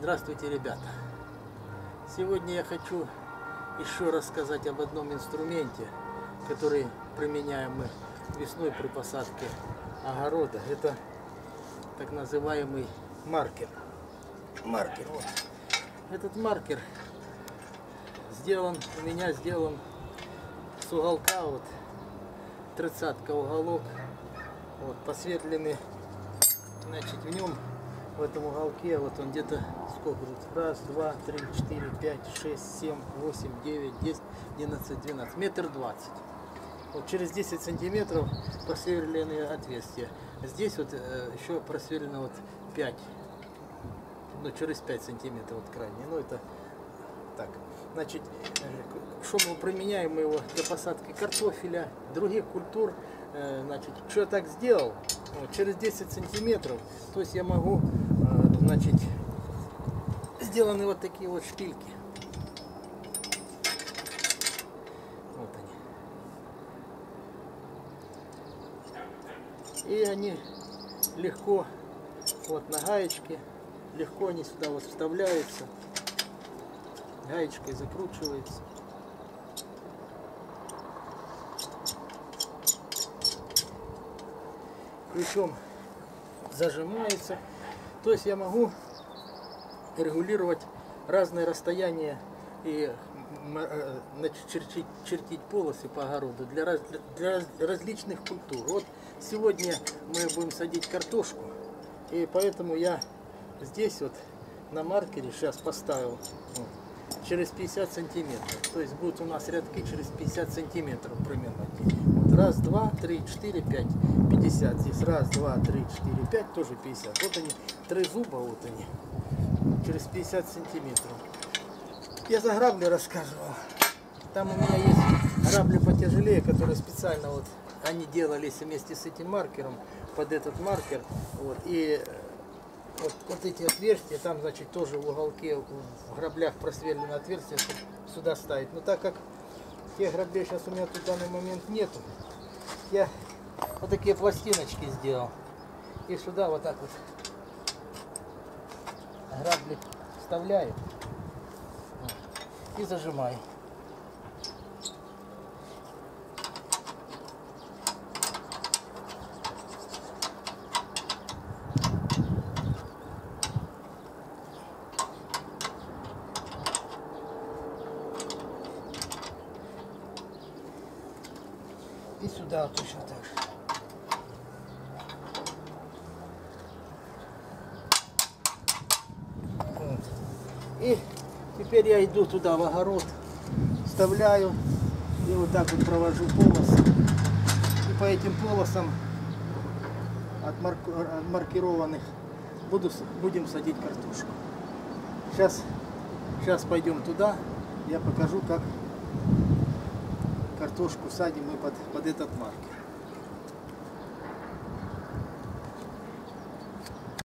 Здравствуйте, ребята! Сегодня я хочу еще рассказать об одном инструменте, который применяем мы весной при посадке огорода. Это так называемый маркер. Вот. Этот маркер у меня сделан с уголка, вот 30-ка уголок, вот, посветленный, значит, в нем, в этом уголке, вот он где-то, сколько тут, раз, два, три, четыре, пять, шесть, семь, восемь, девять, 10, 11, 12, метр 20. Вот через 10 сантиметров просверленные отверстия. Здесь вот еще просверлено вот 5, ну через 5 сантиметров вот крайне, ну это так. Значит, что мы применяем его для посадки картофеля, других культур. Значит, что я так сделал, вот, через 10 сантиметров, то есть я могу, значит, сделаны вот такие вот шпильки. Вот они. И они легко, вот на гаечке, легко они сюда вот вставляются, гаечкой закручивается. Причем зажимается. То есть я могу регулировать разные расстояния и чертить полосы по огороду для различных культур. Вот сегодня мы будем садить картошку, и поэтому я здесь вот на маркере сейчас поставил вот, через 50 сантиметров. То есть будут у нас рядки через 50 сантиметров примерно. Вот раз, два, три, четыре, пять, 50. Здесь раз, два, три, четыре, пять, тоже 50. Вот они, 3 зуба, вот они, через 50 сантиметров. Я за грабли рассказывал. Там у меня есть грабли потяжелее, которые специально вот они делались вместе с этим маркером под этот маркер. Вот, и вот эти отверстия, там, значит, тоже в уголке, в граблях просверлено отверстие, чтобы сюда ставить. Но так как тех граблей сейчас у меня тут в данный момент нету, я вот такие пластиночки сделал. И сюда вот так вот грабли вставляю и зажимаю. И сюда точно так же. Вот. И теперь я иду туда в огород, вставляю и вот так вот провожу полосы. И по этим полосам отмаркированных будем садить картошку. Сейчас пойдем туда, я покажу, как картошку садим мы под этот маркер.